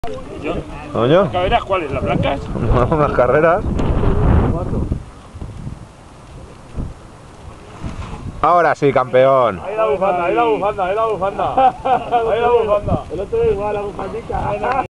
¿Coño? ¿Las caderas cuáles? ¿Las blancas? Unas carreras. Ahora sí, campeón. Ahí la bufanda, ahí la bufanda, ahí la bufanda. Ahí la bufanda. El otro igual, la bufandita.